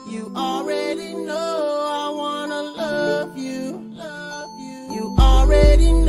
You already know I wanna love you. You already know.